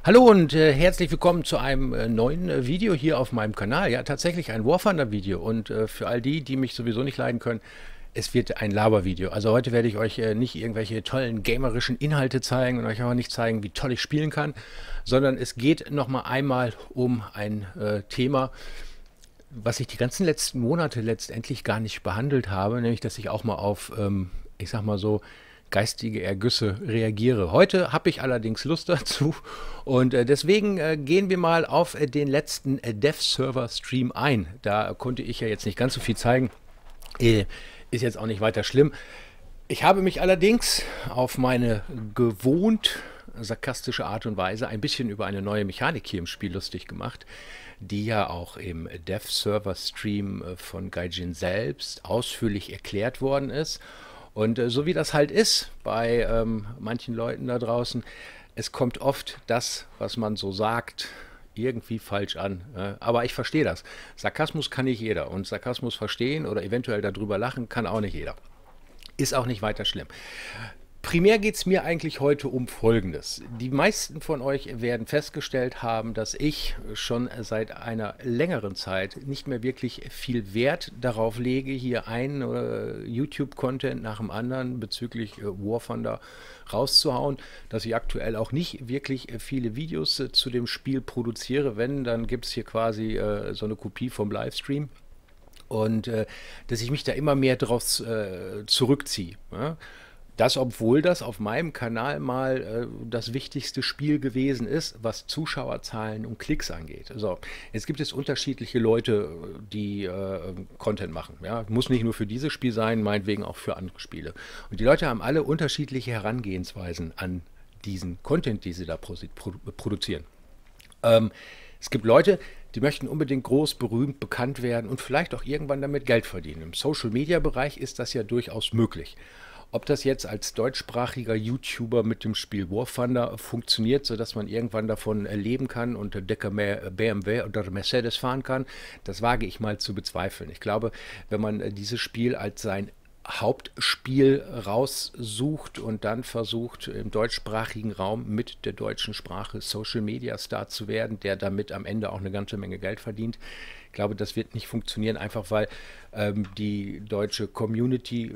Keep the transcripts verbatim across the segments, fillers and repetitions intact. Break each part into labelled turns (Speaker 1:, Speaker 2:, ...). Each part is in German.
Speaker 1: Hallo und äh, herzlich willkommen zu einem äh, neuen äh, Video hier auf meinem Kanal. Ja, tatsächlich ein War Thunder Video und äh, für all die, die mich sowieso nicht leiden können, es wird ein Laber-Video. Also heute werde ich euch äh, nicht irgendwelche tollen gamerischen Inhalte zeigen und euch auch nicht zeigen, wie toll ich spielen kann, sondern es geht nochmal einmal um ein äh, Thema, was ich die ganzen letzten Monate letztendlich gar nicht behandelt habe, nämlich dass ich auch mal auf, ähm, ich sag mal so, geistige Ergüsse reagiere. Heute habe ich allerdings Lust dazu und äh, deswegen äh, gehen wir mal auf äh, den letzten äh, Dev-Server-Stream ein. Da konnte ich ja jetzt nicht ganz so viel zeigen, äh, ist jetzt auch nicht weiter schlimm. Ich habe mich allerdings auf meine gewohnt sarkastische Art und Weise ein bisschen über eine neue Mechanik hier im Spiel lustig gemacht, die ja auch im Dev-Server-Stream äh, von Gaijin selbst ausführlich erklärt worden ist. Und äh, so wie das halt ist bei ähm, manchen Leuten da draußen, es kommt oft das, was man so sagt, irgendwie falsch an. Äh, aber ich verstehe das. Sarkasmus kann nicht jeder. Und Sarkasmus verstehen oder eventuell darüber lachen kann auch nicht jeder. Ist auch nicht weiter schlimm. Primär geht es mir eigentlich heute um Folgendes. Die meisten von euch werden festgestellt haben, dass ich schon seit einer längeren Zeit nicht mehr wirklich viel Wert darauf lege, hier einen äh, YouTube-Content nach dem anderen bezüglich äh, War Thunder rauszuhauen, dass ich aktuell auch nicht wirklich äh, viele Videos äh, zu dem Spiel produziere. Wenn, dann gibt es hier quasi äh, so eine Kopie vom Livestream. Und äh, dass ich mich da immer mehr draus äh, zurückziehe. Ja? Das, obwohl das auf meinem Kanal mal äh, das wichtigste Spiel gewesen ist, was Zuschauerzahlen und Klicks angeht. So, jetzt gibt es unterschiedliche Leute, die äh, Content machen. Ja? Muss nicht nur für dieses Spiel sein, meinetwegen auch für andere Spiele. Und die Leute haben alle unterschiedliche Herangehensweisen an diesen Content, die sie da produ produzieren. Ähm, es gibt Leute, die möchten unbedingt groß, berühmt, bekannt werden und vielleicht auch irgendwann damit Geld verdienen. Im Social-Media-Bereich ist das ja durchaus möglich. Ob das jetzt als deutschsprachiger YouTuber mit dem Spiel War Thunder funktioniert, sodass man irgendwann davon leben kann und dicker B M W oder Mercedes fahren kann, das wage ich mal zu bezweifeln. Ich glaube, wenn man dieses Spiel als sein Hauptspiel raussucht und dann versucht, im deutschsprachigen Raum mit der deutschen Sprache Social Media Star zu werden, der damit am Ende auch eine ganze Menge Geld verdient. Ich glaube, das wird nicht funktionieren, einfach weil ähm, die deutsche Community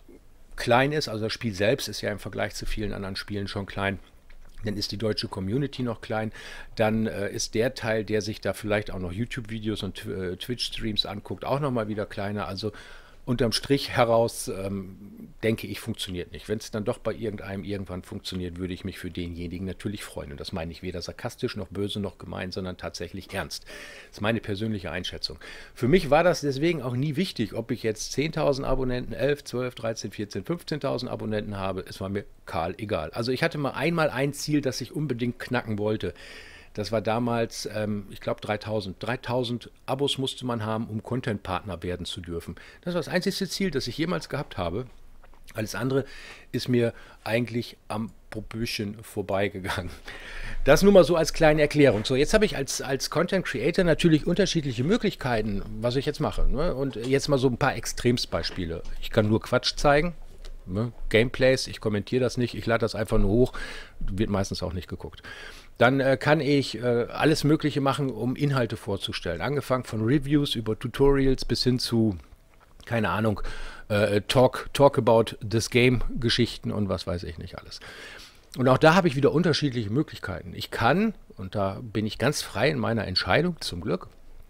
Speaker 1: klein ist, also das Spiel selbst ist ja im Vergleich zu vielen anderen Spielen schon klein. Dann ist die deutsche Community noch klein, dann äh, ist der Teil, der sich da vielleicht auch noch YouTube-Videos und äh, Twitch-Streams anguckt, auch nochmal wieder kleiner. Also unterm Strich heraus ähm, denke ich, funktioniert nicht. Wenn es dann doch bei irgendeinem irgendwann funktioniert, würde ich mich für denjenigen natürlich freuen. Und das meine ich weder sarkastisch noch böse noch gemein, sondern tatsächlich ernst. Das ist meine persönliche Einschätzung. Für mich war das deswegen auch nie wichtig, ob ich jetzt zehntausend Abonnenten, elf, zwölf, dreizehn, vierzehn, fünfzehntausend Abonnenten habe. Es war mir kahl egal. Also ich hatte mal einmal ein Ziel, das ich unbedingt knacken wollte. Das war damals, ähm, ich glaube, dreitausend. dreitausend Abos musste man haben, um Content-Partner werden zu dürfen. Das war das einzige Ziel, das ich jemals gehabt habe. Alles andere ist mir eigentlich am Popöchen vorbeigegangen. Das nur mal so als kleine Erklärung. So, jetzt habe ich als, als Content-Creator natürlich unterschiedliche Möglichkeiten, was ich jetzt mache. Ne? Und jetzt mal so ein paar Extremsbeispiele. Ich kann nur Quatsch zeigen. Ne? Gameplays, ich kommentiere das nicht, ich lade das einfach nur hoch. Wird meistens auch nicht geguckt. Dann äh, kann ich äh, alles Mögliche machen, um Inhalte vorzustellen. Angefangen von Reviews über Tutorials bis hin zu, keine Ahnung, äh, Talk, Talk about this Game Geschichten und was weiß ich nicht alles. Und auch da habe ich wieder unterschiedliche Möglichkeiten. Ich kann, und da bin ich ganz frei in meiner Entscheidung, zum Glück,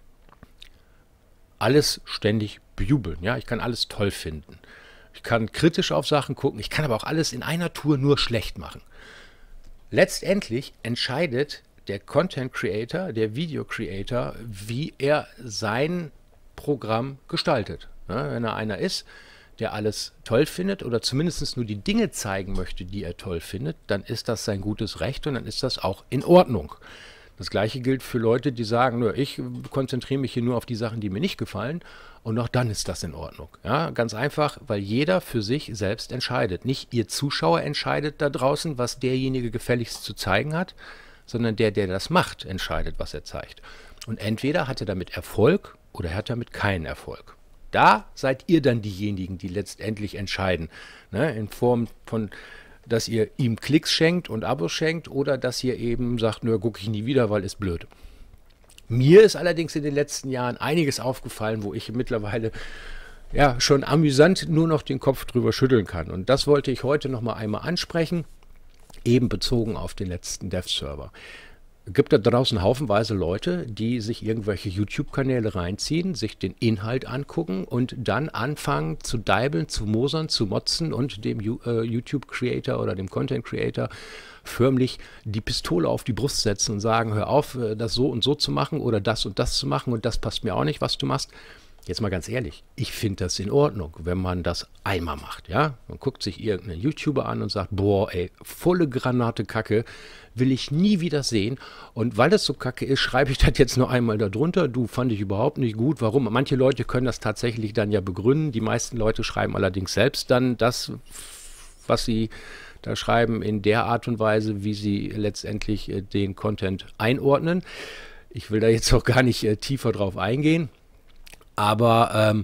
Speaker 1: alles ständig bejubeln. Ja? Ich kann alles toll finden. Ich kann kritisch auf Sachen gucken. Ich kann aber auch alles in einer Tour nur schlecht machen. Letztendlich entscheidet der Content Creator, der Video Creator, wie er sein Programm gestaltet. Ja, wenn er einer ist, der alles toll findet oder zumindest nur die Dinge zeigen möchte, die er toll findet, dann ist das sein gutes Recht und dann ist das auch in Ordnung. Das Gleiche gilt für Leute, die sagen, nur ich konzentriere mich hier nur auf die Sachen, die mir nicht gefallen und auch dann ist das in Ordnung. Ja, ganz einfach, weil jeder für sich selbst entscheidet. Nicht ihr Zuschauer entscheidet da draußen, was derjenige gefälligst zu zeigen hat, sondern der, der das macht, entscheidet, was er zeigt. Und entweder hat er damit Erfolg oder er hat damit keinen Erfolg. Da seid ihr dann diejenigen, die letztendlich entscheiden, ne, in Form von dass ihr ihm Klicks schenkt und Abos schenkt oder dass ihr eben sagt, nö, gucke ich nie wieder, weil ist blöd. Mir ist allerdings in den letzten Jahren einiges aufgefallen, wo ich mittlerweile ja schon amüsant nur noch den Kopf drüber schütteln kann. Und das wollte ich heute noch mal einmal ansprechen, eben bezogen auf den letzten Dev-Server. Es gibt da draußen haufenweise Leute, die sich irgendwelche YouTube-Kanäle reinziehen, sich den Inhalt angucken und dann anfangen zu deibeln, zu mosern, zu motzen und dem äh, YouTube-Creator oder dem Content-Creator förmlich die Pistole auf die Brust setzen und sagen, hör auf, das so und so zu machen oder das und das zu machen und das passt mir auch nicht, was du machst. Jetzt mal ganz ehrlich, ich finde das in Ordnung, wenn man das einmal macht, ja? Man guckt sich irgendeinen YouTuber an und sagt, boah, ey, volle Granate Kacke, will ich nie wieder sehen. Und weil das so kacke ist, schreibe ich das jetzt noch einmal da drunter. Du, fand ich überhaupt nicht gut. Warum? Manche Leute können das tatsächlich dann ja begründen. Die meisten Leute schreiben allerdings selbst dann das, was sie da schreiben, in der Art und Weise, wie sie letztendlich äh, den Content einordnen. Ich will da jetzt auch gar nicht äh, tiefer drauf eingehen. Aber ähm,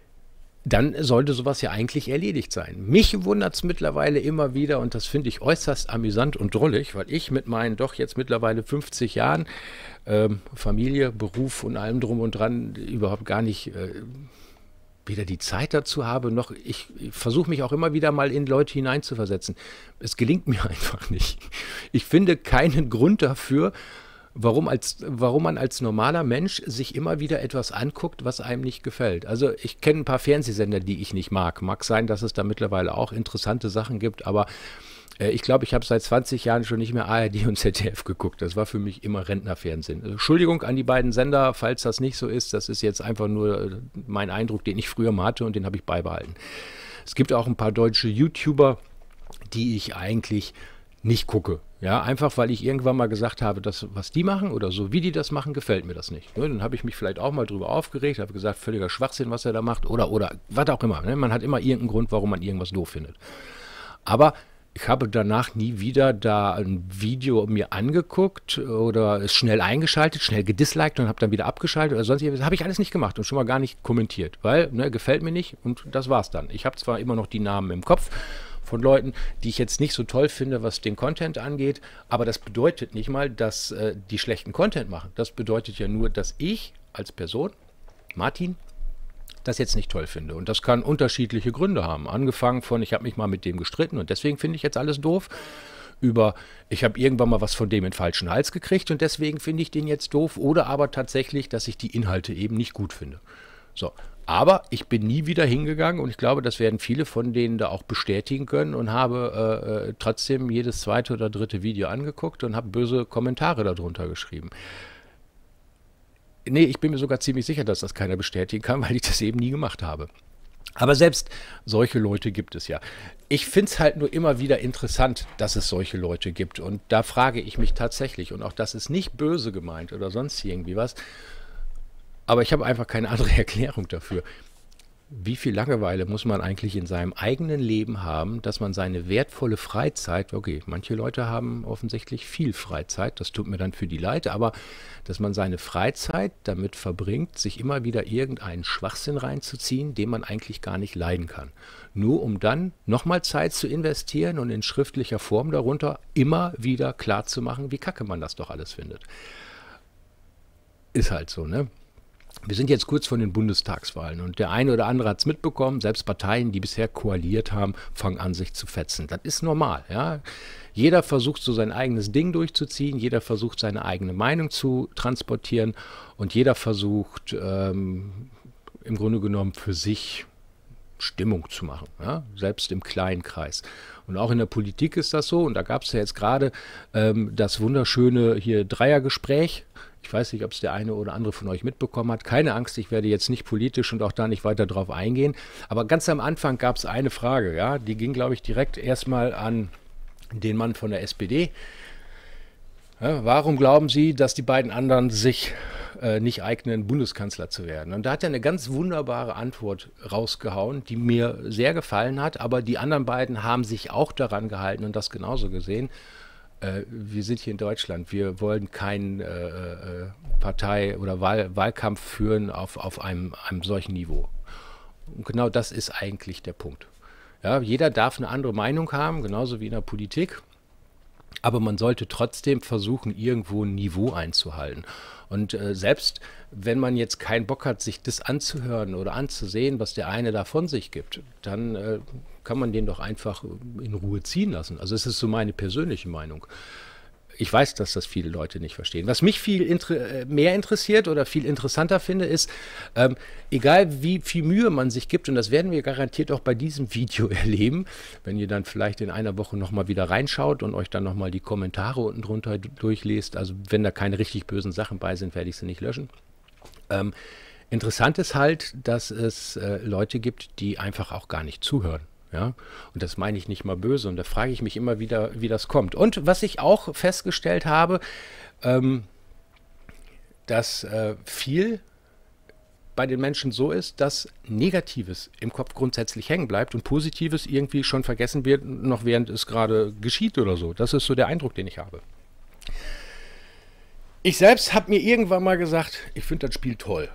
Speaker 1: dann sollte sowas ja eigentlich erledigt sein. Mich wundert es mittlerweile immer wieder und das finde ich äußerst amüsant und drollig, weil ich mit meinen doch jetzt mittlerweile fünfzig Jahren ähm, Familie, Beruf und allem drum und dran überhaupt gar nicht äh, weder die Zeit dazu habe, noch ich, ich versuche mich auch immer wieder mal in Leute hineinzuversetzen. Es gelingt mir einfach nicht. Ich finde keinen Grund dafür, Warum, als, warum man als normaler Mensch sich immer wieder etwas anguckt, was einem nicht gefällt. Also ich kenne ein paar Fernsehsender, die ich nicht mag. Mag sein, dass es da mittlerweile auch interessante Sachen gibt, aber äh, ich glaube, ich habe seit zwanzig Jahren schon nicht mehr A R D und Z D F geguckt. Das war für mich immer Rentnerfernsehen. Also, Entschuldigung an die beiden Sender, falls das nicht so ist. Das ist jetzt einfach nur äh, mein Eindruck, den ich früher mal hatte und den habe ich beibehalten. Es gibt auch ein paar deutsche YouTuber, die ich eigentlich nicht gucke. Ja, einfach weil ich irgendwann mal gesagt habe, das, was die machen oder so wie die das machen, gefällt mir das nicht. Ne, dann habe ich mich vielleicht auch mal drüber aufgeregt, habe gesagt, völliger Schwachsinn, was er da macht oder, oder was auch immer. Ne? Man hat immer irgendeinen Grund, warum man irgendwas doof findet. Aber ich habe danach nie wieder da ein Video mir angeguckt oder es schnell eingeschaltet, schnell gedisliked und habe dann wieder abgeschaltet oder sonst irgendwas. Das habe ich alles nicht gemacht und schon mal gar nicht kommentiert, weil ne, gefällt mir nicht und das war's dann. Ich habe zwar immer noch die Namen im Kopf von Leuten, die ich jetzt nicht so toll finde, was den Content angeht, aber das bedeutet nicht mal, dass äh, die schlechten Content machen. Das bedeutet ja nur, dass ich als Person, Martin, das jetzt nicht toll finde. Und das kann unterschiedliche Gründe haben. Angefangen von, ich habe mich mal mit dem gestritten und deswegen finde ich jetzt alles doof, über, ich habe irgendwann mal was von dem in den falschen Hals gekriegt und deswegen finde ich den jetzt doof, oder aber tatsächlich, dass ich die Inhalte eben nicht gut finde. So, aber ich bin nie wieder hingegangen und ich glaube, das werden viele von denen da auch bestätigen können und habe äh, trotzdem jedes zweite oder dritte Video angeguckt und habe böse Kommentare darunter geschrieben. Nee, ich bin mir sogar ziemlich sicher, dass das keiner bestätigen kann, weil ich das eben nie gemacht habe. Aber selbst solche Leute gibt es ja. Ich finde es halt nur immer wieder interessant, dass es solche Leute gibt. Und da frage ich mich tatsächlich, und auch das ist nicht böse gemeint oder sonst irgendwie was, aber ich habe einfach keine andere Erklärung dafür. Wie viel Langeweile muss man eigentlich in seinem eigenen Leben haben, dass man seine wertvolle Freizeit, okay, manche Leute haben offensichtlich viel Freizeit, das tut mir dann für die leid, aber dass man seine Freizeit damit verbringt, sich immer wieder irgendeinen Schwachsinn reinzuziehen, den man eigentlich gar nicht leiden kann. Nur um dann nochmal Zeit zu investieren und in schriftlicher Form darunter immer wieder klarzumachen, wie kacke man das doch alles findet. Ist halt so, ne? Wir sind jetzt kurz vor den Bundestagswahlen und der eine oder andere hat es mitbekommen, selbst Parteien, die bisher koaliert haben, fangen an, sich zu fetzen. Das ist normal. Ja? Jeder versucht so sein eigenes Ding durchzuziehen, jeder versucht seine eigene Meinung zu transportieren und jeder versucht ähm, im Grunde genommen für sich Stimmung zu machen, ja? Selbst im kleinen Kreis. Und auch in der Politik ist das so und da gab es ja jetzt gerade ähm, das wunderschöne hier Dreiergespräch. Ich weiß nicht, ob es der eine oder andere von euch mitbekommen hat. Keine Angst, ich werde jetzt nicht politisch und auch da nicht weiter drauf eingehen. Aber ganz am Anfang gab es eine Frage, ja, die ging, glaube ich, direkt erstmal an den Mann von der S P D. Ja, warum glauben Sie, dass die beiden anderen sich äh, nicht eignen, Bundeskanzler zu werden? Und da hat er eine ganz wunderbare Antwort rausgehauen, die mir sehr gefallen hat. Aber die anderen beiden haben sich auch daran gehalten und das genauso gesehen. Wir sind hier in Deutschland, wir wollen keinen äh, Partei- oder Wahl Wahlkampf führen auf, auf einem, einem solchen Niveau. Und genau das ist eigentlich der Punkt. Ja, jeder darf eine andere Meinung haben, genauso wie in der Politik. Aber man sollte trotzdem versuchen, irgendwo ein Niveau einzuhalten. Und äh, selbst wenn man jetzt keinen Bock hat, sich das anzuhören oder anzusehen, was der eine da von sich gibt, dann äh, kann man den doch einfach in Ruhe ziehen lassen. Also es ist so meine persönliche Meinung. Ich weiß, dass das viele Leute nicht verstehen. Was mich viel inter mehr interessiert oder viel interessanter finde, ist, ähm, egal wie viel Mühe man sich gibt, und das werden wir garantiert auch bei diesem Video erleben, wenn ihr dann vielleicht in einer Woche nochmal wieder reinschaut und euch dann nochmal die Kommentare unten drunter durchlest. Also wenn da keine richtig bösen Sachen bei sind, werde ich sie nicht löschen. Ähm, interessant ist halt, dass es äh, Leute gibt, die einfach auch gar nicht zuhören. Ja, und das meine ich nicht mal böse. Und da frage ich mich immer wieder, wie das kommt. Und was ich auch festgestellt habe, ähm, dass äh, viel bei den Menschen so ist, dass Negatives im Kopf grundsätzlich hängen bleibt und Positives irgendwie schon vergessen wird, noch während es gerade geschieht oder so. Das ist so der Eindruck, den ich habe. Ich selbst habe mir irgendwann mal gesagt, ich finde das Spiel toll.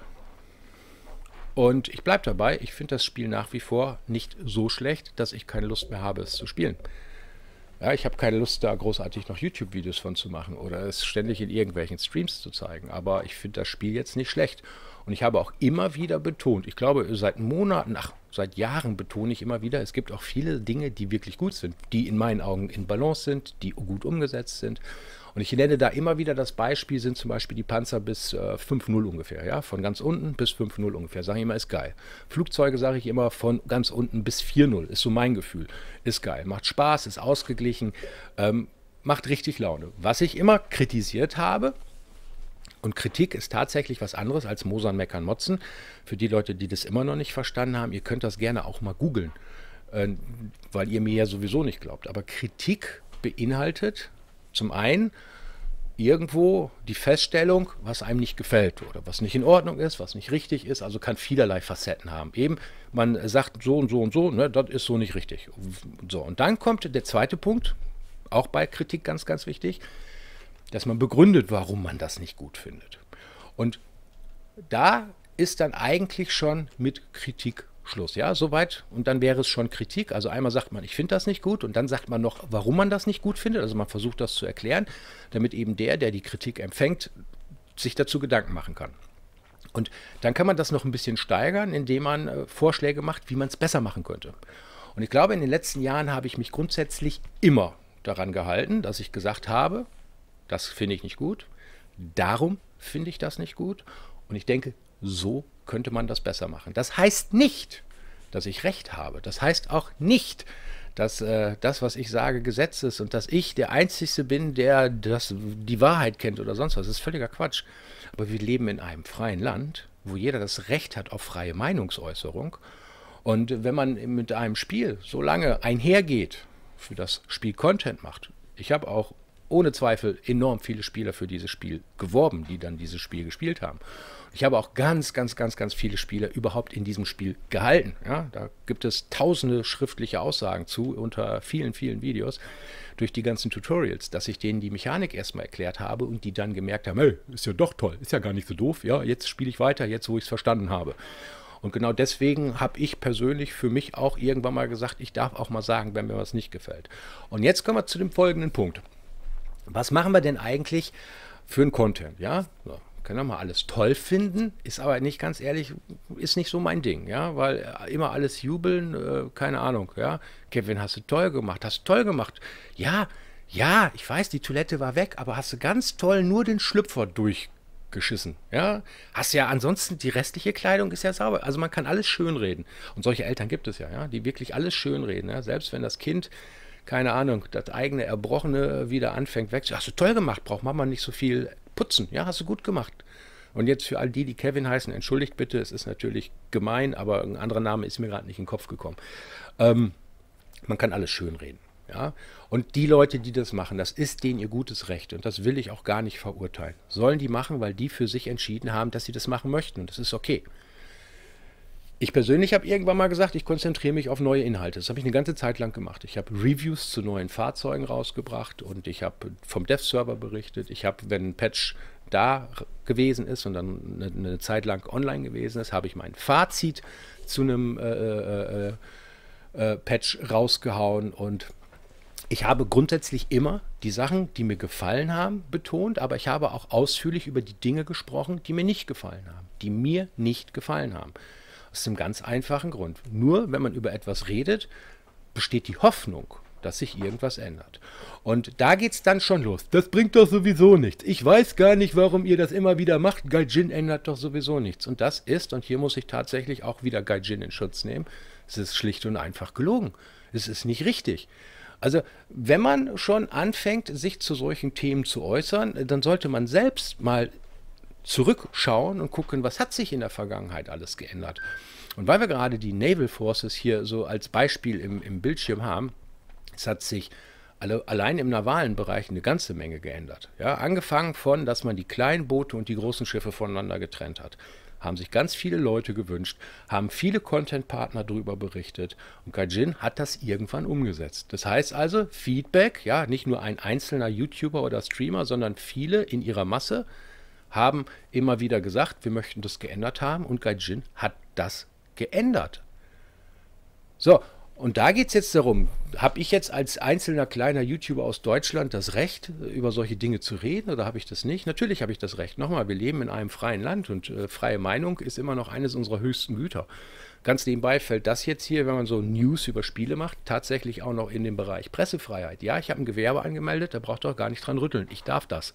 Speaker 1: Und ich bleibe dabei, ich finde das Spiel nach wie vor nicht so schlecht, dass ich keine Lust mehr habe, es zu spielen. Ja, ich habe keine Lust, da großartig noch YouTube-Videos von zu machen oder es ständig in irgendwelchen Streams zu zeigen. Aber ich finde das Spiel jetzt nicht schlecht. Und ich habe auch immer wieder betont, ich glaube seit Monaten, ach, seit Jahren betone ich immer wieder, es gibt auch viele Dinge, die wirklich gut sind, die in meinen Augen in Balance sind, die gut umgesetzt sind. Und ich nenne da immer wieder das Beispiel, sind zum Beispiel die Panzer bis äh, fünf null ungefähr, ja, von ganz unten bis fünf null ungefähr, sage ich immer, ist geil. Flugzeuge sage ich immer von ganz unten bis vier null, ist so mein Gefühl, ist geil, macht Spaß, ist ausgeglichen, ähm, macht richtig Laune. Was ich immer kritisiert habe, und Kritik ist tatsächlich was anderes als Mosern, Meckern, Motzen, für die Leute, die das immer noch nicht verstanden haben, ihr könnt das gerne auch mal googeln, äh, weil ihr mir ja sowieso nicht glaubt, aber Kritik beinhaltet zum einen irgendwo die Feststellung, was einem nicht gefällt oder was nicht in Ordnung ist, was nicht richtig ist, also kann vielerlei Facetten haben. Eben, man sagt so und so und so, ne, das ist so nicht richtig. So, und dann kommt der zweite Punkt, auch bei Kritik ganz, ganz wichtig, dass man begründet, warum man das nicht gut findet. Und da ist dann eigentlich schon mit Kritik Schluss, ja, soweit. Und dann wäre es schon Kritik. Also einmal sagt man, ich finde das nicht gut und dann sagt man noch, warum man das nicht gut findet. Also man versucht das zu erklären, damit eben der, der die Kritik empfängt, sich dazu Gedanken machen kann. Und dann kann man das noch ein bisschen steigern, indem man äh, Vorschläge macht, wie man es besser machen könnte. Und ich glaube, in den letzten Jahren habe ich mich grundsätzlich immer daran gehalten, dass ich gesagt habe, das finde ich nicht gut, darum finde ich das nicht gut und ich denke, so könnte man das besser machen. Das heißt nicht, dass ich recht habe. Das heißt auch nicht, dass äh, das, was ich sage, Gesetz ist und dass ich der Einzige bin, der das, die Wahrheit kennt oder sonst was. Das ist völliger Quatsch. Aber wir leben in einem freien Land, wo jeder das Recht hat auf freie Meinungsäußerung. Und wenn man mit einem Spiel so lange einhergeht, für das Spiel Content macht, ich habe auch ohne Zweifel enorm viele Spieler für dieses Spiel geworben, die dann dieses Spiel gespielt haben. Ich habe auch ganz, ganz, ganz, ganz viele Spieler überhaupt in diesem Spiel gehalten. Ja, da gibt es tausende schriftliche Aussagen zu, unter vielen, vielen Videos, durch die ganzen Tutorials, dass ich denen die Mechanik erstmal erklärt habe und die dann gemerkt haben, hey, ist ja doch toll, ist ja gar nicht so doof, ja, jetzt spiele ich weiter, jetzt wo ich es verstanden habe. Und genau deswegen habe ich persönlich für mich auch irgendwann mal gesagt, ich darf auch mal sagen, wenn mir was nicht gefällt. Und jetzt kommen wir zu dem folgenden Punkt. Was machen wir denn eigentlich für einen Content? Ja, so, können wir mal alles toll finden, ist aber nicht, ganz ehrlich, ist nicht so mein Ding, ja, weil immer alles jubeln, äh, keine Ahnung, ja. Kevin, hast du toll gemacht, hast du toll gemacht. Ja, ja, ich weiß, die Toilette war weg, aber hast du ganz toll nur den Schlüpfer durchgeschissen, ja. Hast ja ansonsten, die restliche Kleidung ist ja sauber, also man kann alles schönreden. Und solche Eltern gibt es ja, ja, die wirklich alles schönreden, ja, selbst wenn das Kind, keine Ahnung, das eigene Erbrochene wieder anfängt wegzuziehen. Hast du toll gemacht, braucht Mama nicht so viel putzen. Ja, hast du gut gemacht. Und jetzt für all die, die Kevin heißen, entschuldigt bitte, es ist natürlich gemein, aber ein anderer Name ist mir gerade nicht in den Kopf gekommen. Ähm, man kann alles schönreden. Ja? Und die Leute, die das machen, das ist denen ihr gutes Recht und das will ich auch gar nicht verurteilen. Sollen die machen, weil die für sich entschieden haben, dass sie das machen möchten und das ist okay. Ich persönlich habe irgendwann mal gesagt, ich konzentriere mich auf neue Inhalte. Das habe ich eine ganze Zeit lang gemacht. Ich habe Reviews zu neuen Fahrzeugen rausgebracht und ich habe vom Dev-Server berichtet. Ich habe, wenn ein Patch da gewesen ist und dann eine, eine Zeit lang online gewesen ist, habe ich mein Fazit zu einem äh, äh, äh, Patch rausgehauen und ich habe grundsätzlich immer die Sachen, die mir gefallen haben, betont, aber ich habe auch ausführlich über die Dinge gesprochen, die mir nicht gefallen haben, die mir nicht gefallen haben. Aus einem ganz einfachen Grund. Nur wenn man über etwas redet, besteht die Hoffnung, dass sich irgendwas ändert. Und da geht es dann schon los. Das bringt doch sowieso nichts. Ich weiß gar nicht, warum ihr das immer wieder macht. Gaijin ändert doch sowieso nichts. Und das ist, und hier muss ich tatsächlich auch wieder Gaijin in Schutz nehmen, es ist schlicht und einfach gelogen. Es ist nicht richtig. Also wenn man schon anfängt, sich zu solchen Themen zu äußern, dann sollte man selbst mal zurückschauen und gucken, was hat sich in der Vergangenheit alles geändert. Und weil wir gerade die Naval Forces hier so als Beispiel im, im Bildschirm haben, es hat sich alle, allein im navalen Bereich eine ganze Menge geändert. Ja, angefangen von, dass man die kleinen Boote und die großen Schiffe voneinander getrennt hat. Haben sich ganz viele Leute gewünscht, haben viele Content-Partner darüber berichtet und Gaijin hat das irgendwann umgesetzt. Das heißt also, Feedback, ja, nicht nur ein einzelner YouTuber oder Streamer, sondern viele in ihrer Masse haben immer wieder gesagt, wir möchten das geändert haben und Gaijin hat das geändert. So, und da geht es jetzt darum, habe ich jetzt als einzelner kleiner YouTuber aus Deutschland das Recht, über solche Dinge zu reden oder habe ich das nicht? Natürlich habe ich das Recht. Nochmal, wir leben in einem freien Land und äh, freie Meinung ist immer noch eines unserer höchsten Güter. Ganz nebenbei fällt das jetzt hier, wenn man so News über Spiele macht, tatsächlich auch noch in den Bereich Pressefreiheit. Ja, ich habe ein Gewerbe angemeldet, da braucht ihr auch gar nicht dran rütteln. Ich darf das.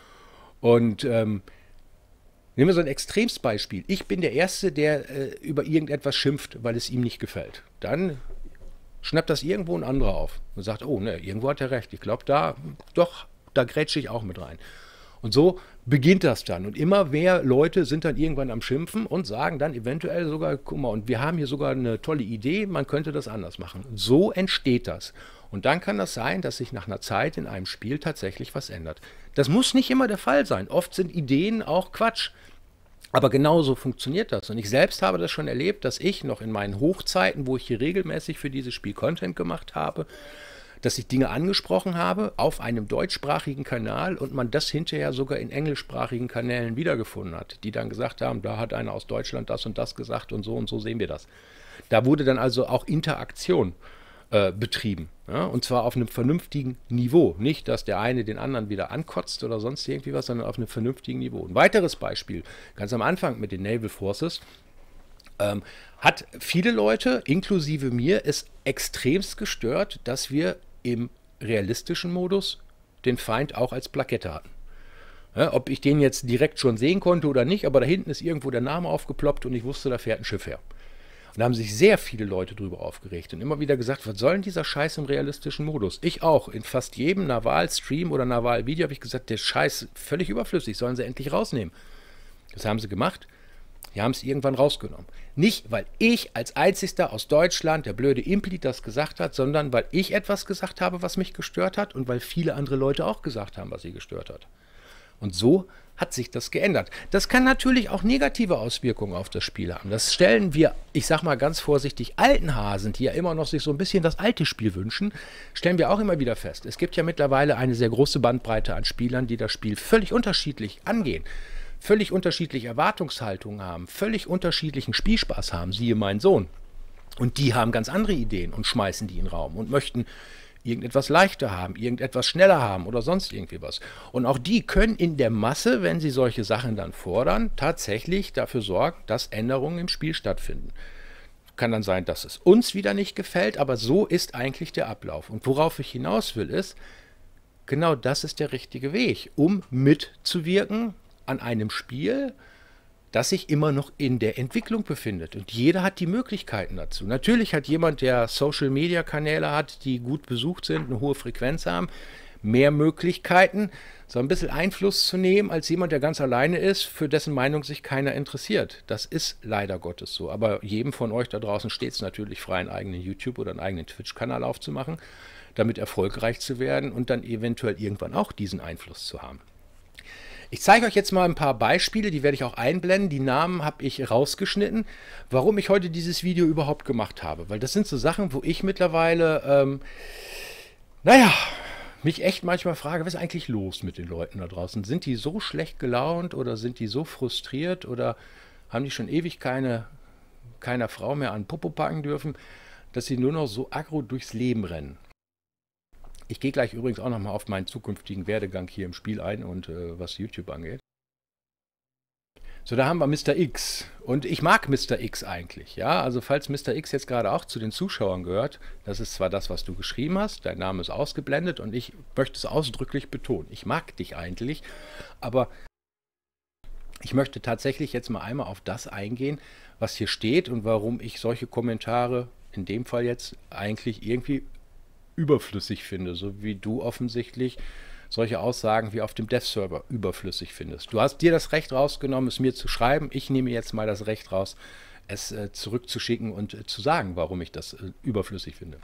Speaker 1: Und ähm, nehmen wir so ein Extremsbeispiel. Ich bin der Erste, der äh, über irgendetwas schimpft, weil es ihm nicht gefällt. Dann schnappt das irgendwo ein anderer auf und sagt, oh, ne, irgendwo hat er recht. Ich glaube, da, doch, da grätsche ich auch mit rein. Und so beginnt das dann. Und immer mehr Leute sind dann irgendwann am Schimpfen und sagen dann eventuell sogar, guck mal, und wir haben hier sogar eine tolle Idee, man könnte das anders machen. So entsteht das. Und dann kann das sein, dass sich nach einer Zeit in einem Spiel tatsächlich was ändert. Das muss nicht immer der Fall sein. Oft sind Ideen auch Quatsch. Aber genauso funktioniert das. Und ich selbst habe das schon erlebt, dass ich noch in meinen Hochzeiten, wo ich hier regelmäßig für dieses Spiel Content gemacht habe, dass ich Dinge angesprochen habe auf einem deutschsprachigen Kanal und man das hinterher sogar in englischsprachigen Kanälen wiedergefunden hat, die dann gesagt haben, da hat einer aus Deutschland das und das gesagt und so und so sehen wir das. Da wurde dann also auch Interaktion äh, betrieben. Ja? Und zwar auf einem vernünftigen Niveau. Nicht, dass der eine den anderen wieder ankotzt oder sonst irgendwie was, sondern auf einem vernünftigen Niveau. Ein weiteres Beispiel, ganz am Anfang mit den Naval Forces, ähm, hat viele Leute, inklusive mir, es extremst gestört, dass wir im realistischen Modus den Feind auch als Plakette hatten. Ja, ob ich den jetzt direkt schon sehen konnte oder nicht, aber da hinten ist irgendwo der Name aufgeploppt und ich wusste, da fährt ein Schiff her. Und da haben sich sehr viele Leute drüber aufgeregt und immer wieder gesagt, was soll denn dieser Scheiß im realistischen Modus? Ich auch. In fast jedem Naval-Stream oder Naval-Video habe ich gesagt, der Scheiß völlig überflüssig, sollen sie endlich rausnehmen. Das haben sie gemacht. Die haben es irgendwann rausgenommen. Nicht, weil ich als Einzigster aus Deutschland, der blöde Impli, das gesagt hat, sondern weil ich etwas gesagt habe, was mich gestört hat und weil viele andere Leute auch gesagt haben, was sie gestört hat. Und so hat sich das geändert. Das kann natürlich auch negative Auswirkungen auf das Spiel haben. Das stellen wir, ich sag mal ganz vorsichtig, alten Hasen, die ja immer noch sich so ein bisschen das alte Spiel wünschen, stellen wir auch immer wieder fest. Es gibt ja mittlerweile eine sehr große Bandbreite an Spielern, die das Spiel völlig unterschiedlich angehen, völlig unterschiedliche Erwartungshaltungen haben, völlig unterschiedlichen Spielspaß haben, siehe mein Sohn. Und die haben ganz andere Ideen und schmeißen die in den Raum und möchten irgendetwas leichter haben, irgendetwas schneller haben oder sonst irgendwie was. Und auch die können in der Masse, wenn sie solche Sachen dann fordern, tatsächlich dafür sorgen, dass Änderungen im Spiel stattfinden. Kann dann sein, dass es uns wieder nicht gefällt, aber so ist eigentlich der Ablauf. Und worauf ich hinaus will, ist, genau das ist der richtige Weg, um mitzuwirken an einem Spiel, das sich immer noch in der Entwicklung befindet. Und jeder hat die Möglichkeiten dazu. Natürlich hat jemand, der Social-Media-Kanäle hat, die gut besucht sind, eine hohe Frequenz haben, mehr Möglichkeiten, so ein bisschen Einfluss zu nehmen, als jemand, der ganz alleine ist, für dessen Meinung sich keiner interessiert. Das ist leider Gottes so. Aber jedem von euch da draußen steht es natürlich frei, einen eigenen YouTube- oder einen eigenen Twitch-Kanal aufzumachen, damit erfolgreich zu werden und dann eventuell irgendwann auch diesen Einfluss zu haben. Ich zeige euch jetzt mal ein paar Beispiele, die werde ich auch einblenden. Die Namen habe ich rausgeschnitten, warum ich heute dieses Video überhaupt gemacht habe. Weil das sind so Sachen, wo ich mittlerweile, ähm, naja, mich echt manchmal frage, was ist eigentlich los mit den Leuten da draußen? Sind die so schlecht gelaunt oder sind die so frustriert oder haben die schon ewig keine, keiner Frau mehr an Popo packen dürfen? dass sie nur noch so aggro durchs Leben rennen. Ich gehe gleich übrigens auch nochmal auf meinen zukünftigen Werdegang hier im Spiel ein und äh, was YouTube angeht. So, da haben wir Mister X. Und ich mag Mister X eigentlich. Ja, also falls Mister X jetzt gerade auch zu den Zuschauern gehört, das ist zwar das, was du geschrieben hast, dein Name ist ausgeblendet und ich möchte es ausdrücklich betonen. Ich mag dich eigentlich, aber ich möchte tatsächlich jetzt mal einmal auf das eingehen, was hier steht und warum ich solche Kommentare, in dem Fall jetzt, eigentlich irgendwie überflüssig finde, so wie du offensichtlich solche Aussagen wie auf dem Dev-Server überflüssig findest. Du hast dir das Recht rausgenommen, es mir zu schreiben. Ich nehme jetzt mal das Recht raus, es äh, zurückzuschicken und äh, zu sagen, warum ich das äh, überflüssig finde.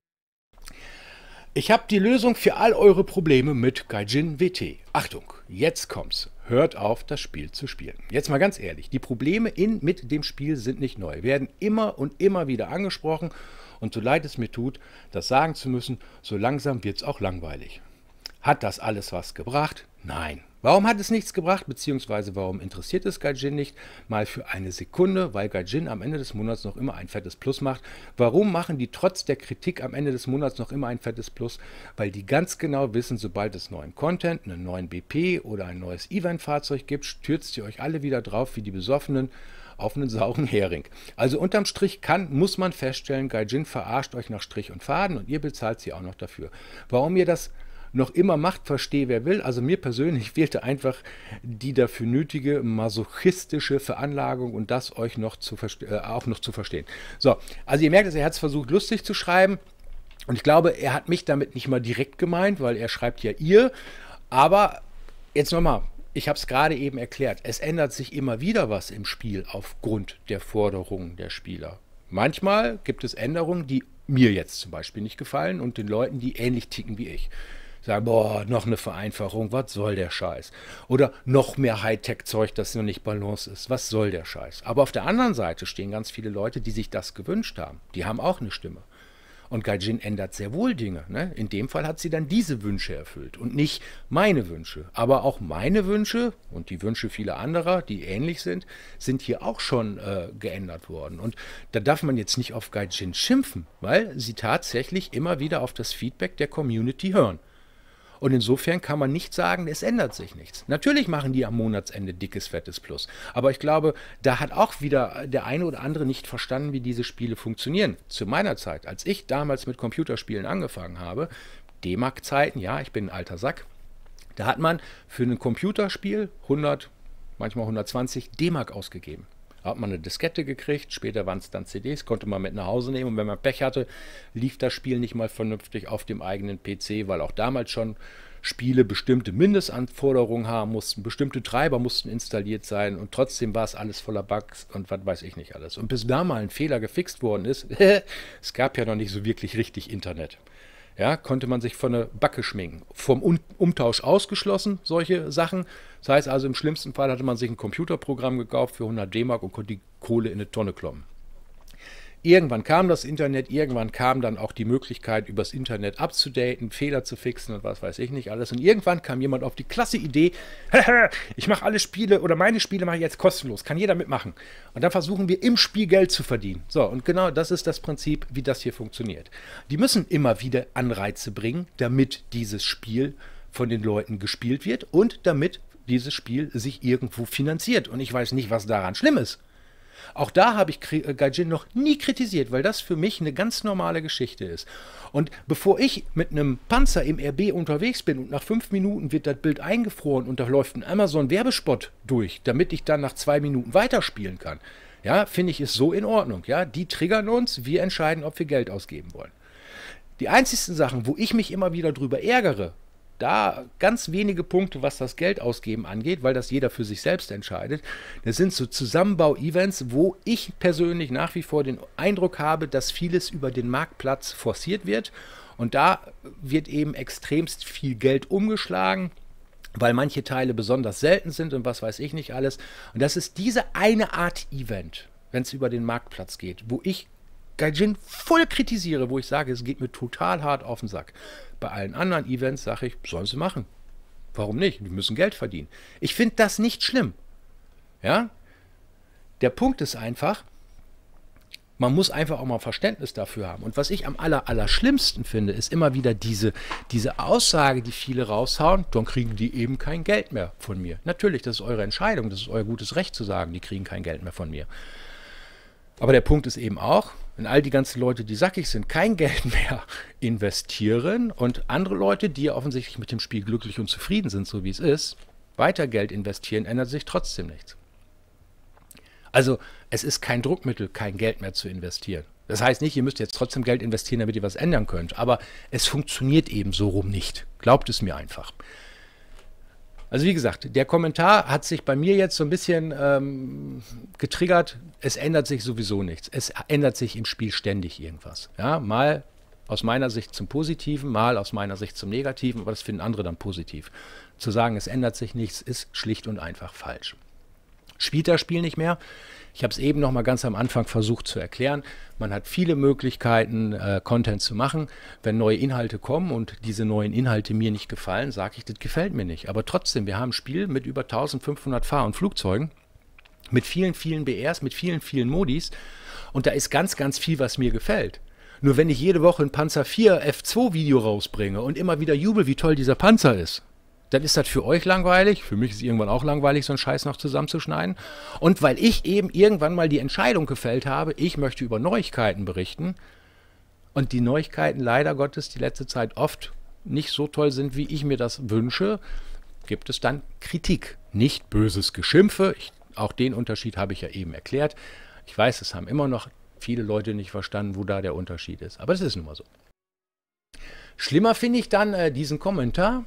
Speaker 1: Ich habe die Lösung für all eure Probleme mit Gaijin W T. Achtung, jetzt kommt's. Hört auf, das Spiel zu spielen. Jetzt mal ganz ehrlich, die Probleme in, mit dem Spiel sind nicht neu, werden immer und immer wieder angesprochen und so leid es mir tut, das sagen zu müssen, so langsam wird es auch langweilig. Hat das alles was gebracht? Nein. Warum hat es nichts gebracht, beziehungsweise warum interessiert es Gaijin nicht? Mal für eine Sekunde, weil Gaijin am Ende des Monats noch immer ein fettes Plus macht. Warum machen die trotz der Kritik am Ende des Monats noch immer ein fettes Plus? Weil die ganz genau wissen, sobald es neuen Content, einen neuen B P oder ein neues Event-Fahrzeug gibt, stürzt ihr euch alle wieder drauf wie die Besoffenen auf einen sauren Hering. Also unterm Strich kann, muss man feststellen, Gaijin verarscht euch nach Strich und Faden und ihr bezahlt sie auch noch dafür. Warum ihr das noch immer macht, verstehe wer will. Also mir persönlich fehlte einfach die dafür nötige masochistische Veranlagung und das euch noch zu äh, auch noch zu verstehen. So, also ihr merkt, er hat es versucht lustig zu schreiben und ich glaube, er hat mich damit nicht mal direkt gemeint, weil er schreibt ja ihr, aber jetzt nochmal, ich habe es gerade eben erklärt, es ändert sich immer wieder was im Spiel aufgrund der Forderungen der Spieler. Manchmal gibt es Änderungen, die mir jetzt zum Beispiel nicht gefallen und den Leuten, die ähnlich ticken wie ich. Sagen, boah, noch eine Vereinfachung, was soll der Scheiß? Oder noch mehr Hightech-Zeug, das noch nicht Balance ist, was soll der Scheiß? Aber auf der anderen Seite stehen ganz viele Leute, die sich das gewünscht haben. Die haben auch eine Stimme. Und Gaijin ändert sehr wohl Dinge. Ne? In dem Fall hat sie dann diese Wünsche erfüllt und nicht meine Wünsche. Aber auch meine Wünsche und die Wünsche vieler anderer, die ähnlich sind, sind hier auch schon äh, geändert worden. Und da darf man jetzt nicht auf Gaijin schimpfen, weil sie tatsächlich immer wieder auf das Feedback der Community hören. Und insofern kann man nicht sagen, es ändert sich nichts. Natürlich machen die am Monatsende dickes, fettes Plus. Aber ich glaube, da hat auch wieder der eine oder andere nicht verstanden, wie diese Spiele funktionieren. Zu meiner Zeit, als ich damals mit Computerspielen angefangen habe, D-Mark-Zeiten, ja, ich bin ein alter Sack, da hat man für ein Computerspiel hundert, manchmal hundertzwanzig D-Mark ausgegeben. Da hat man eine Diskette gekriegt, später waren es dann C Ds, konnte man mit nach Hause nehmen und wenn man Pech hatte, lief das Spiel nicht mal vernünftig auf dem eigenen P C, weil auch damals schon Spiele bestimmte Mindestanforderungen haben mussten, bestimmte Treiber mussten installiert sein und trotzdem war es alles voller Bugs und was weiß ich nicht alles. Und bis da mal ein Fehler gefixt worden ist, es gab ja noch nicht so wirklich richtig Internet. Ja, konnte man sich von der Backe schminken. Vom um Umtausch ausgeschlossen, solche Sachen. Das heißt also, im schlimmsten Fall hatte man sich ein Computerprogramm gekauft für hundert D-Mark und konnte die Kohle in eine Tonne kloppen. Irgendwann kam das Internet, irgendwann kam dann auch die Möglichkeit, übers Internet abzudaten, Fehler zu fixen und was weiß ich nicht alles. Und irgendwann kam jemand auf die klasse Idee, ich mache alle Spiele oder meine Spiele mache ich jetzt kostenlos, kann jeder mitmachen. Und dann versuchen wir im Spiel Geld zu verdienen. So, und genau das ist das Prinzip, wie das hier funktioniert. Die müssen immer wieder Anreize bringen, damit dieses Spiel von den Leuten gespielt wird und damit dieses Spiel sich irgendwo finanziert. Und ich weiß nicht, was daran schlimm ist. Auch da habe ich Gaijin noch nie kritisiert, weil das für mich eine ganz normale Geschichte ist. Und bevor ich mit einem Panzer im R B unterwegs bin und nach fünf Minuten wird das Bild eingefroren und da läuft ein Amazon-Werbespot durch, damit ich dann nach zwei Minuten weiterspielen kann, ja, finde ich es so in Ordnung. Ja, die triggern uns, wir entscheiden, ob wir Geld ausgeben wollen. Die einzigsten Sachen, wo ich mich immer wieder drüber ärgere, da ganz wenige Punkte, was das Geld ausgeben angeht, weil das jeder für sich selbst entscheidet. Das sind so Zusammenbau-Events, wo ich persönlich nach wie vor den Eindruck habe, dass vieles über den Marktplatz forciert wird. Und da wird eben extremst viel Geld umgeschlagen, weil manche Teile besonders selten sind und was weiß ich nicht alles. Und das ist diese eine Art Event, wenn es über den Marktplatz geht, wo ich Gaijin voll kritisiere, wo ich sage, es geht mir total hart auf den Sack. Bei allen anderen Events sage ich, sollen sie machen. Warum nicht? Wir müssen Geld verdienen. Ich finde das nicht schlimm. Ja? Der Punkt ist einfach, Man muss einfach auch mal Verständnis dafür haben. Und was ich am aller, aller schlimmsten finde, ist immer wieder diese, diese Aussage, die viele raushauen, dann kriegen die eben kein Geld mehr von mir. Natürlich, das ist eure Entscheidung, das ist euer gutes Recht zu sagen, die kriegen kein Geld mehr von mir. Aber der Punkt ist eben auch, wenn all die ganzen Leute, die sackig sind, kein Geld mehr investieren und andere Leute, die ja offensichtlich mit dem Spiel glücklich und zufrieden sind, so wie es ist, weiter Geld investieren, ändert sich trotzdem nichts. Also es ist kein Druckmittel, kein Geld mehr zu investieren. Das heißt nicht, ihr müsst jetzt trotzdem Geld investieren, damit ihr was ändern könnt. Aber es funktioniert eben so rum nicht. Glaubt es mir einfach. Also wie gesagt, der Kommentar hat sich bei mir jetzt so ein bisschen ähm, getriggert. Es ändert sich sowieso nichts. Es ändert sich im Spiel ständig irgendwas. Ja, mal aus meiner Sicht zum Positiven, mal aus meiner Sicht zum Negativen. Aber das finden andere dann positiv. Zu sagen, es ändert sich nichts, ist schlicht und einfach falsch. Spielt das Spiel nicht mehr? Ich habe es eben noch mal ganz am Anfang versucht zu erklären. Man hat viele Möglichkeiten, äh, Content zu machen. Wenn neue Inhalte kommen und diese neuen Inhalte mir nicht gefallen, sage ich, das gefällt mir nicht. Aber trotzdem, wir haben ein Spiel mit über eintausendfünfhundert Fahr- und Flugzeugen, mit vielen, vielen B Rs, mit vielen, vielen Modis. Und da ist ganz, ganz viel, was mir gefällt. Nur wenn ich jede Woche ein Panzer vier F zwei Video rausbringe und immer wieder jubel, wie toll dieser Panzer ist, dann ist das für euch langweilig. Für mich ist es irgendwann auch langweilig, so einen Scheiß noch zusammenzuschneiden. Und weil ich eben irgendwann mal die Entscheidung gefällt habe, ich möchte über Neuigkeiten berichten und die Neuigkeiten leider Gottes die letzte Zeit oft nicht so toll sind, wie ich mir das wünsche, gibt es dann Kritik. Nicht böses Geschimpfe. Ich, auch den Unterschied habe ich ja eben erklärt. Ich weiß, es haben immer noch viele Leute nicht verstanden, wo da der Unterschied ist. Aber es ist nun mal so. Schlimmer finde ich dann äh, diesen Kommentar.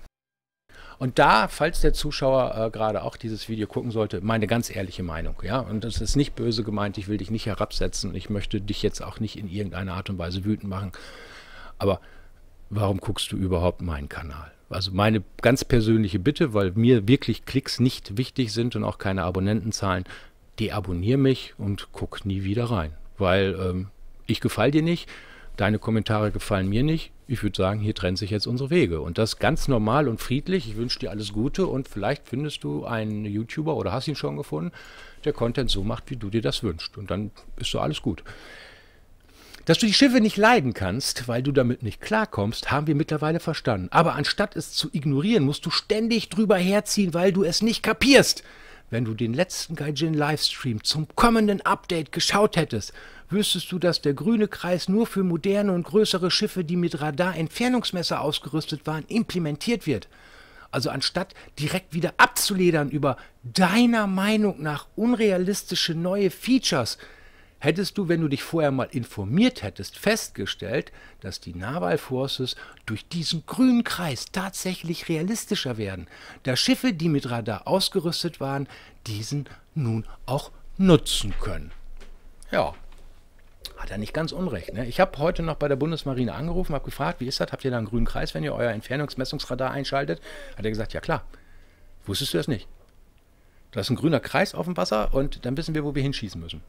Speaker 1: Und da, falls der Zuschauer äh, gerade auch dieses Video gucken sollte, meine ganz ehrliche Meinung. Ja? Und das ist nicht böse gemeint, ich will dich nicht herabsetzen. Ich möchte dich jetzt auch nicht in irgendeiner Art und Weise wütend machen. Aber warum guckst du überhaupt meinen Kanal? Also meine ganz persönliche Bitte, weil mir wirklich Klicks nicht wichtig sind und auch keine Abonnentenzahlen, deabonnier mich und guck nie wieder rein. Weil ähm, ich gefalle dir nicht. Deine Kommentare gefallen mir nicht. Ich würde sagen, hier trennen sich jetzt unsere Wege. Und das ganz normal und friedlich. Ich wünsche dir alles Gute und vielleicht findest du einen YouTuber oder hast ihn schon gefunden, der Content so macht, wie du dir das wünschst. Und dann ist so alles gut. Dass du die Schiffe nicht leiden kannst, weil du damit nicht klarkommst, haben wir mittlerweile verstanden. Aber anstatt es zu ignorieren, musst du ständig drüber herziehen, weil du es nicht kapierst. Wenn du den letzten Gaijin-Livestream zum kommenden Update geschaut hättest, wüsstest du, dass der grüne Kreis nur für moderne und größere Schiffe, die mit Radar-Entfernungsmesser ausgerüstet waren, implementiert wird. Also anstatt direkt wieder abzuledern über deiner Meinung nach unrealistische neue Features, hättest du, wenn du dich vorher mal informiert hättest, festgestellt, dass die Naval Forces durch diesen grünen Kreis tatsächlich realistischer werden, da Schiffe, die mit Radar ausgerüstet waren, diesen nun auch nutzen können. Ja, hat er nicht ganz unrecht. Ne? Ich habe heute noch bei der Bundesmarine angerufen, habe gefragt, wie ist das? Habt ihr da einen grünen Kreis, wenn ihr euer Entfernungsmessungsradar einschaltet? Hat er gesagt, ja klar. Wusstest du das nicht? Da ist ein grüner Kreis auf dem Wasser und dann wissen wir, wo wir hinschießen müssen.